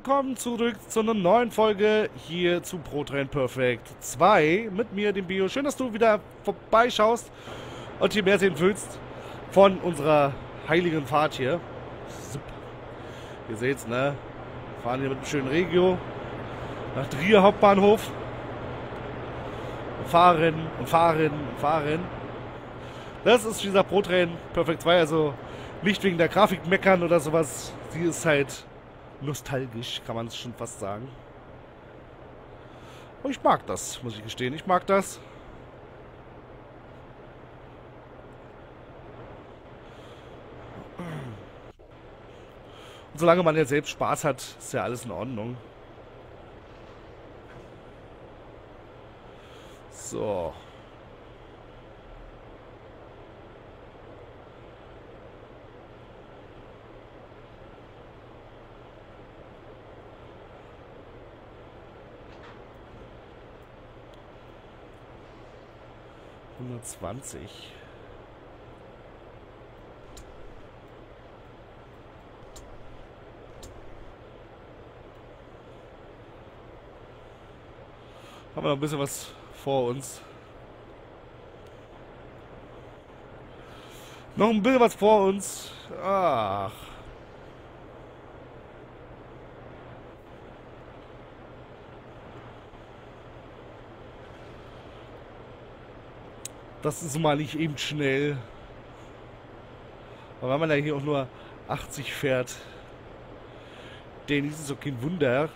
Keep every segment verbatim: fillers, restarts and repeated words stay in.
willkommen zurück zu einer neuen Folge hier zu Pro Train Perfect zwei mit mir, dem Bio. Schön, dass du wieder vorbeischaust und hier mehr sehen willst von unserer heiligen Fahrt hier. Super. Ihr seht's, ne? Wir fahren hier mit einem schönen Regio nach Trier Hauptbahnhof. Und fahren und fahren und fahren. Das ist dieser Pro Train Perfect zwei, also nicht wegen der Grafik meckern oder sowas. Sie ist halt nostalgisch, kann man es schon fast sagen. Aber ich mag das, muss ich gestehen. Ich mag das. Und solange man ja selbst Spaß hat, ist ja alles in Ordnung. So. hundertzwanzig. Haben wir noch ein bisschen was vor uns. Noch ein bisschen was vor uns. Ach. Das ist mal nicht eben schnell. Aber wenn man ja hier auch nur achtzig fährt, denn ist es auch kein Wunder.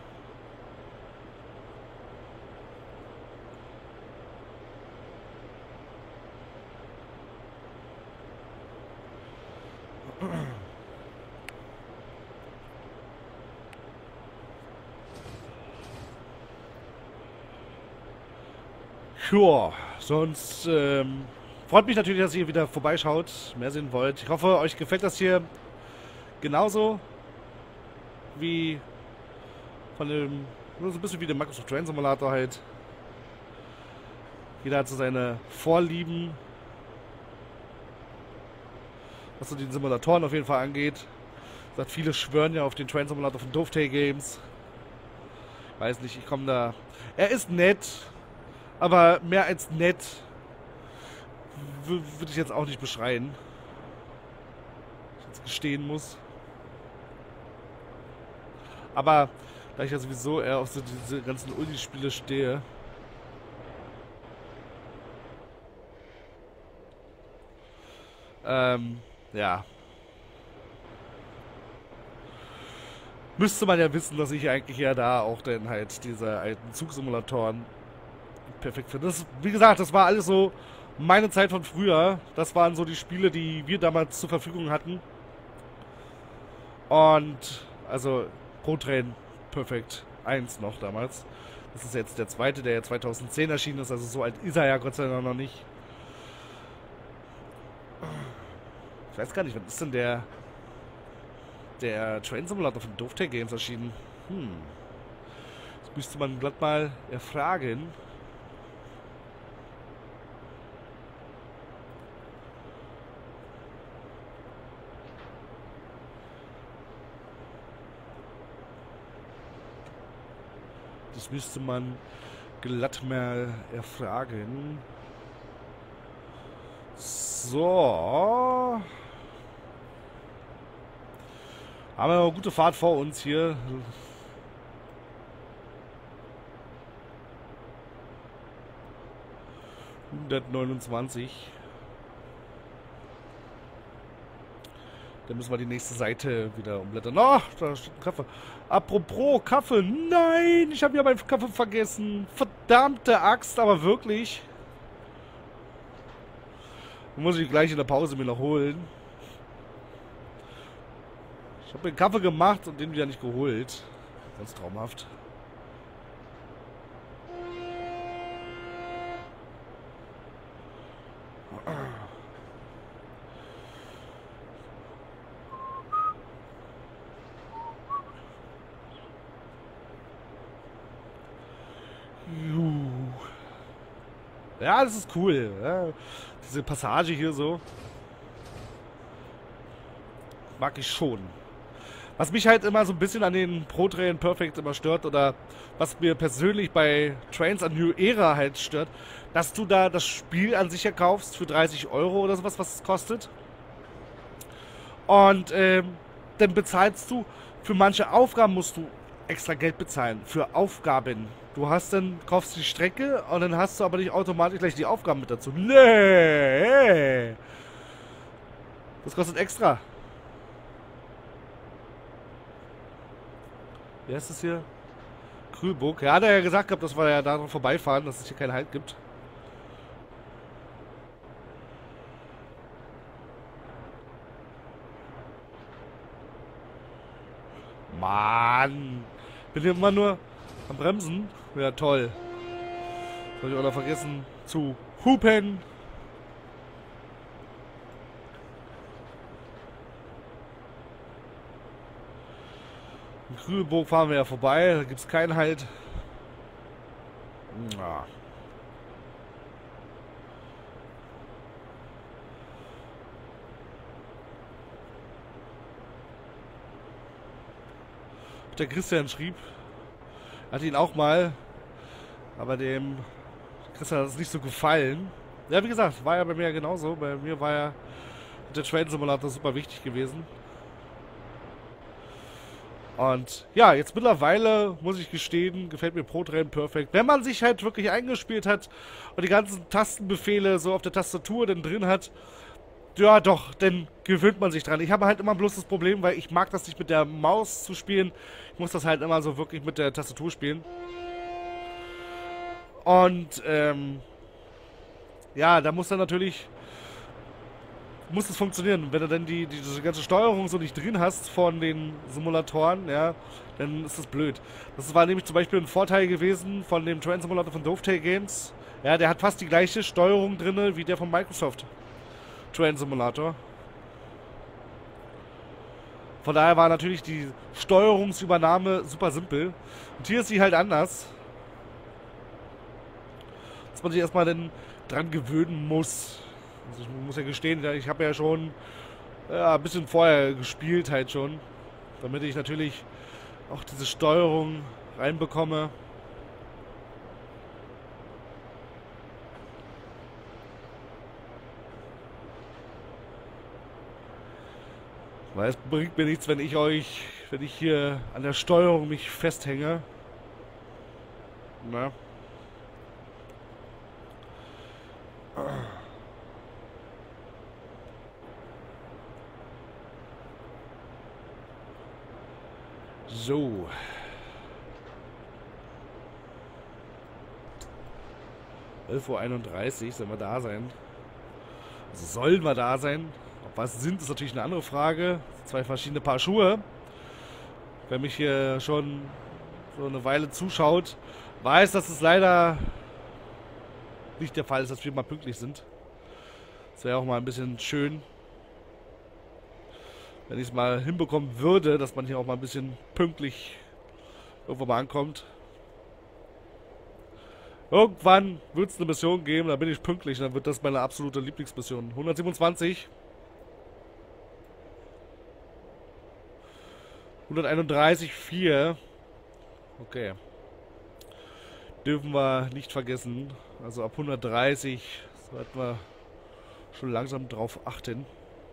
Joa, sonst ähm, freut mich natürlich, dass ihr wieder vorbeischaut, mehr sehen wollt. Ich hoffe, euch gefällt das hier genauso wie von dem, so ein bisschen wie der Microsoft Train Simulator halt. Jeder hat so seine Vorlieben, was so die Simulatoren auf jeden Fall angeht. Sagt, viele schwören ja auf den Train Simulator von Dovetail Games. Weiß nicht, ich komme da. Er ist nett. Aber mehr als nett würde ich jetzt auch nicht beschreien. Ich jetzt gestehen muss. Aber da ich ja sowieso eher auf so diese ganzen Uni-Spiele stehe. Ähm, ja. Müsste man ja wissen, dass ich eigentlich ja da auch dann halt diese alten Zugsimulatoren perfekt finde. Das, wie gesagt, das war alles so meine Zeit von früher. Das waren so die Spiele, die wir damals zur Verfügung hatten. Und, also, Pro Train Perfect eins noch damals. Das ist jetzt der zweite, der ja zweitausendzehn erschienen ist. Also so alt ist er ja Gott sei Dank noch nicht. Ich weiß gar nicht, wann ist denn der der Train Simulator von Dovetail Games erschienen? Hm. Das müsste man glatt mal erfragen. Das müsste man glatt mal erfragen. So. Haben wir eine gute Fahrt vor uns hier. hundertneunundzwanzig. Dann müssen wir die nächste Seite wieder umblättern. Ach, da steht ein Kaffee. Apropos Kaffee. Nein, ich habe ja meinen Kaffee vergessen. Verdammte Axt, aber wirklich. Den muss ich gleich in der Pause mir noch holen. Ich habe den Kaffee gemacht und den wieder nicht geholt. Ganz traumhaft. Ja, das ist cool. Ja. Diese Passage hier so. Mag ich schon. Was mich halt immer so ein bisschen an den Pro Train Perfect immer stört oder was mir persönlich bei Trains a New Era halt stört, dass du da das Spiel an sich ja kaufst für dreißig Euro oder sowas, was es kostet. Und ähm, dann bezahlst du, für manche Aufgaben musst du extra Geld bezahlen. Für Aufgaben. Du hast dann, kaufst die Strecke und dann hast du aber nicht automatisch gleich die Aufgaben mit dazu. Nee! Das kostet extra. Wie heißt das hier? Krühlburg. Ja, hat er ja gesagt gehabt, dass wir ja daran vorbeifahren, dass es hier keinen Halt gibt. Mann! Bin hier immer nur am Bremsen. Ja, toll. Soll ich auch noch vergessen zu hupen. In Krühlburg fahren wir ja vorbei. Da gibt es keinen Halt. Ja. Der Christian schrieb, hat ihn auch mal, aber dem Christian hat es nicht so gefallen. Ja, wie gesagt, war ja bei mir ja genauso. Bei mir war ja der Train Simulator super wichtig gewesen. Und ja, jetzt mittlerweile, muss ich gestehen, gefällt mir Pro Train Perfect. Wenn man sich halt wirklich eingespielt hat und die ganzen Tastenbefehle so auf der Tastatur dann drin hat, ja doch, dann gewöhnt man sich dran. Ich habe halt immer bloß das Problem, weil ich mag das nicht mit der Maus zu spielen. Ich muss das halt immer so wirklich mit der Tastatur spielen. Und, ähm, ja, da muss dann natürlich, muss es funktionieren. Wenn du dann die, die, diese ganze Steuerung so nicht drin hast von den Simulatoren, ja, dann ist das blöd. Das war nämlich zum Beispiel ein Vorteil gewesen von dem Train Simulator von Dovetail Games. Ja, der hat fast die gleiche Steuerung drin wie der von Microsoft Train Simulator. Von daher war natürlich die Steuerungsübernahme super simpel. Und hier ist sie halt anders. Dass man sich erstmal dann dran gewöhnen muss. Also ich muss ja gestehen, ich habe ja schon ja, ein bisschen vorher gespielt halt schon. Damit ich natürlich auch diese Steuerung reinbekomme. Weil es bringt mir nichts, wenn ich euch, wenn ich hier an der Steuerung mich festhänge. Na. So. elf Uhr einunddreißig, sollen wir da sein? Also sollen wir da sein? Ob wir es sind, ist natürlich eine andere Frage. Zwei verschiedene Paar Schuhe. Wer mich hier schon so eine Weile zuschaut, weiß, dass es leider nicht der Fall ist, dass wir mal pünktlich sind. Das wäre auch mal ein bisschen schön, wenn ich es mal hinbekommen würde, dass man hier auch mal ein bisschen pünktlich irgendwo mal ankommt. Irgendwann wird es eine Mission geben, da bin ich pünktlich, dann wird das meine absolute Lieblingsmission. hundertsiebenundzwanzig. hunderteinunddreißig, vier. Okay. Dürfen wir nicht vergessen. Also ab hundertdreißig sollten wir schon langsam drauf achten.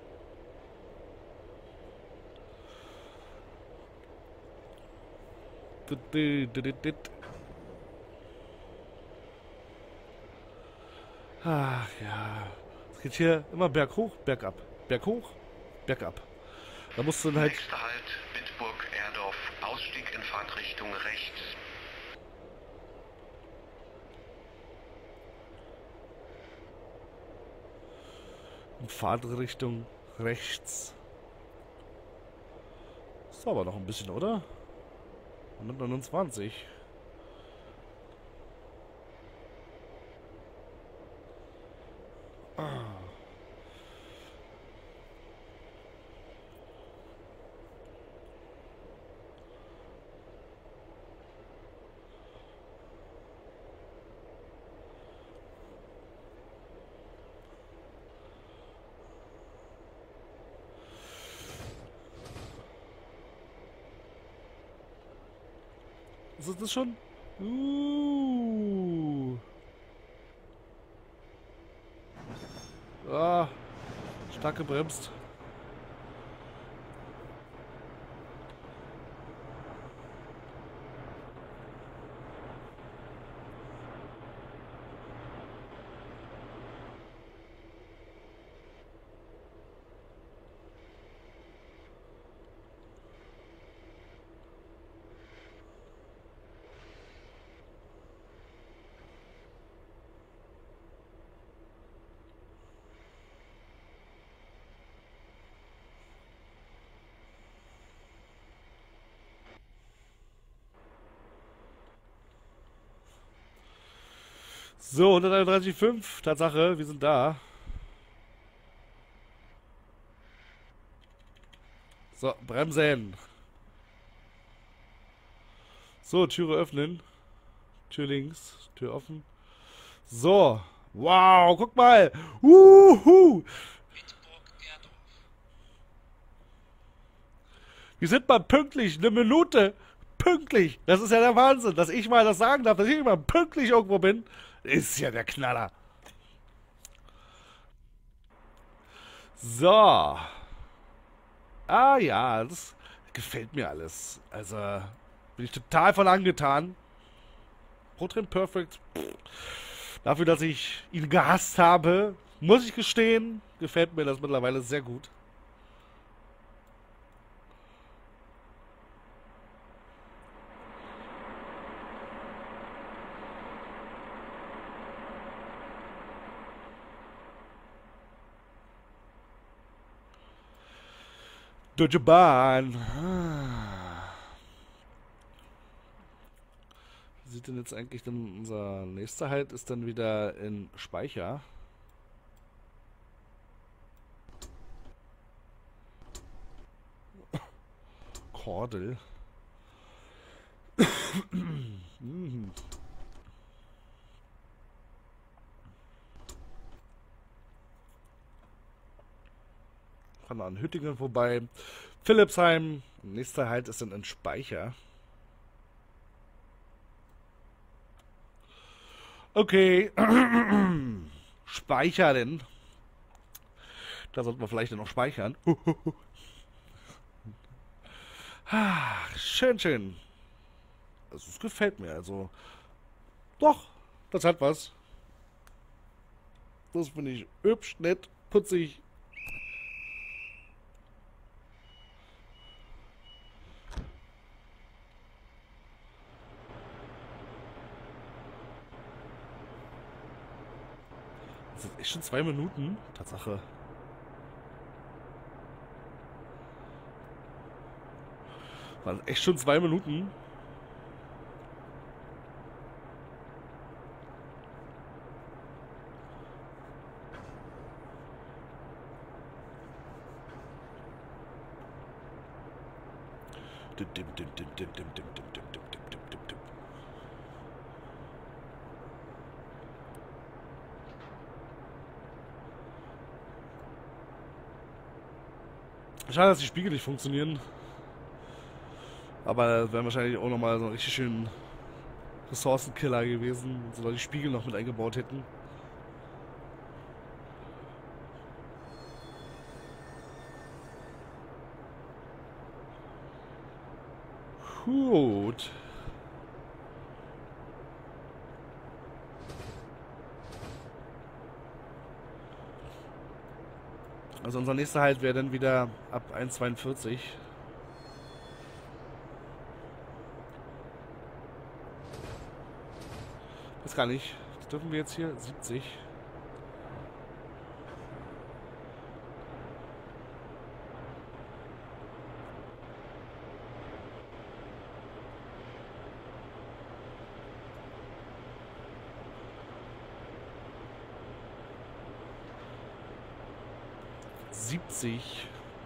Ach ja. Es geht hier immer berghoch, bergab. Berghoch, bergab. Da musst du dann halt. Nächster Halt, Bitburg-Erdorf. Ausstieg in Fahrtrichtung rechts. In Fahrtrichtung rechts. Ist aber noch ein bisschen, oder? hundertneunundzwanzig. Ah. Was ist das schon? Uh. Ah, stark gebremst. So, hunderteinunddreißig Komma fünf. Tatsache, wir sind da. So, bremsen. So, Türe öffnen. Tür links, Tür offen. So. Wow, guck mal. Uhu. Wir sind mal pünktlich, eine Minute. Pünktlich. Das ist ja der Wahnsinn, dass ich mal das sagen darf, dass ich immer pünktlich irgendwo bin. Ist ja der Knaller. So. Ah ja, das gefällt mir alles. Also, bin ich total von angetan. Protrain Perfect. Pff. Dafür, dass ich ihn gehasst habe, muss ich gestehen, gefällt mir das mittlerweile sehr gut. Deutsche Bahn. Wie sieht denn jetzt eigentlich denn unser nächster Halt? Ist dann wieder in Speicher. Kordel. mhm. Fahren wir an Hüttingen vorbei. Philippsheim. Nächster Halt ist dann in Speicher. Okay. Speichern. Da sollten wir vielleicht noch speichern. Ach, schön, schön. Also, es gefällt mir. Also, doch, das hat was. Das finde ich hübsch, nett, putzig. Das sind echt schon zwei Minuten. Tatsache. Waren echt schon zwei Minuten. Dim, dim, dim, dim, dim, dim, dim, dim, dim, dim, dim, dim, dim. Schade, dass die Spiegel nicht funktionieren. Aber das wären wahrscheinlich auch nochmal so ein richtig schön Ressourcenkiller gewesen, wenn sie da die Spiegel noch mit eingebaut hätten. Gut. Also unser nächster Halt wäre dann wieder ab eins Komma zweiundvierzig. Weiß gar nicht. Das dürfen wir jetzt hier? siebzig. siebzig.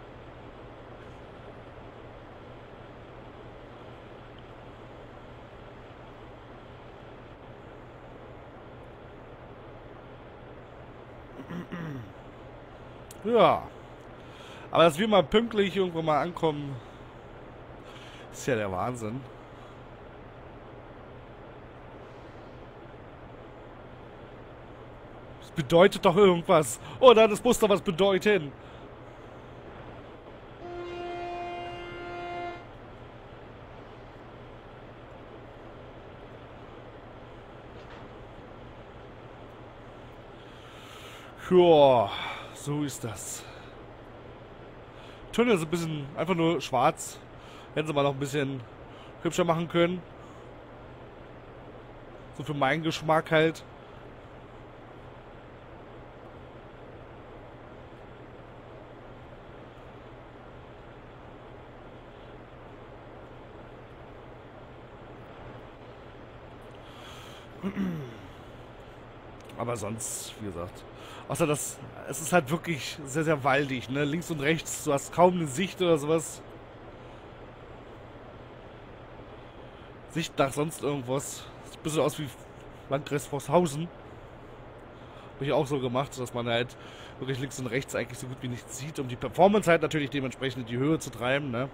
Ja. Aber dass wir mal pünktlich irgendwo mal ankommen, ist ja der Wahnsinn. bedeutet doch irgendwas. Oder das muss doch was bedeuten. Ja, so ist das. Tunnel ist ein bisschen einfach nur schwarz. Hätten sie mal noch ein bisschen hübscher machen können. So für meinen Geschmack halt. Aber sonst, wie gesagt, außer dass es ist halt wirklich sehr, sehr waldig, ne? Links und rechts, du hast kaum eine Sicht oder sowas. Sicht nach sonst irgendwas. Sieht ein bisschen aus wie Landkreis Forshausen. Habe ich auch so gemacht, dass man halt wirklich links und rechts eigentlich so gut wie nichts sieht, um die Performance halt natürlich dementsprechend in die Höhe zu treiben, ne?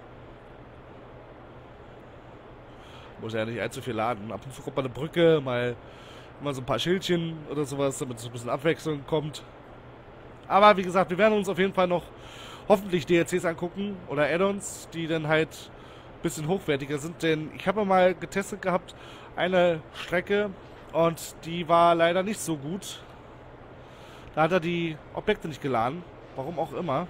Muss ja nicht allzu viel laden. Ab und zu kommt mal eine Brücke, mal, mal so ein paar Schildchen oder sowas, damit so ein bisschen Abwechslung kommt. Aber wie gesagt, wir werden uns auf jeden Fall noch hoffentlich D L Cs angucken oder Add-ons, die dann halt ein bisschen hochwertiger sind. Denn ich habe mal getestet gehabt, eine Strecke, und die war leider nicht so gut. Da hat er die Objekte nicht geladen. Warum auch immer.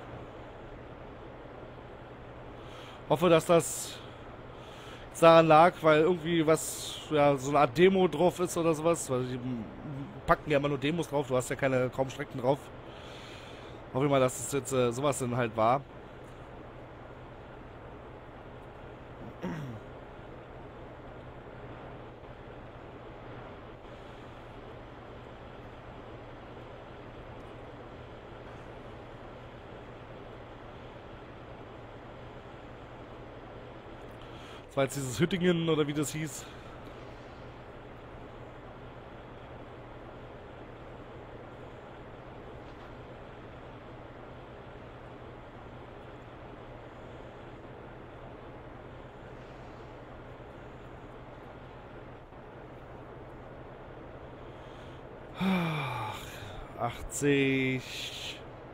Hoffe, dass das daran lag, weil irgendwie was, ja, so eine Art Demo drauf ist oder sowas. Weil die packen ja immer nur Demos drauf, du hast ja keine kaum Strecken drauf. Hoffe ich mal, dass es jetzt äh, sowas dann halt war. Das war jetzt dieses Hüttingen oder wie das hieß. achtzig.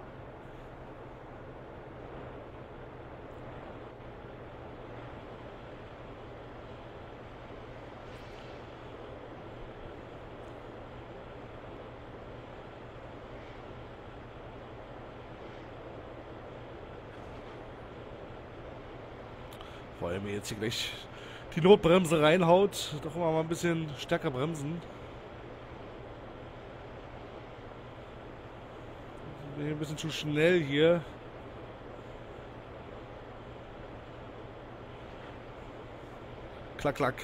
Vor allem jetzt hier gleich die Notbremse reinhaut, doch immer mal ein bisschen stärker bremsen. Bin ein bisschen zu schnell hier. Klack, klack.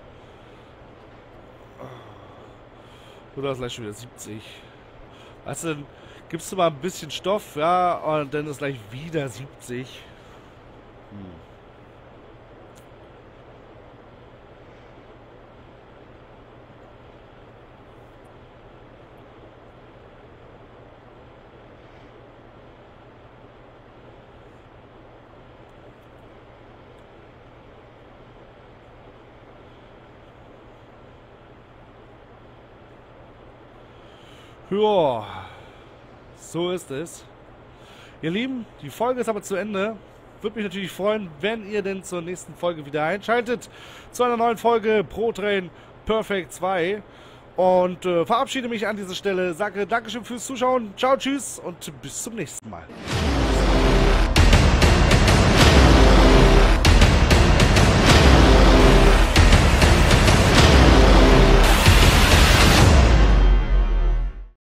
Oder ist gleich schon wieder siebzig. Weißt du, dann gibst du mal ein bisschen Stoff, ja, und dann ist gleich wieder siebzig. Hm. Ja, so ist es. Ihr Lieben, die Folge ist aber zu Ende. Würde mich natürlich freuen, wenn ihr denn zur nächsten Folge wieder einschaltet. Zu einer neuen Folge Pro Train Perfect zwei. Und äh, verabschiede mich an dieser Stelle. Sage Dankeschön fürs Zuschauen. Ciao, tschüss und bis zum nächsten Mal.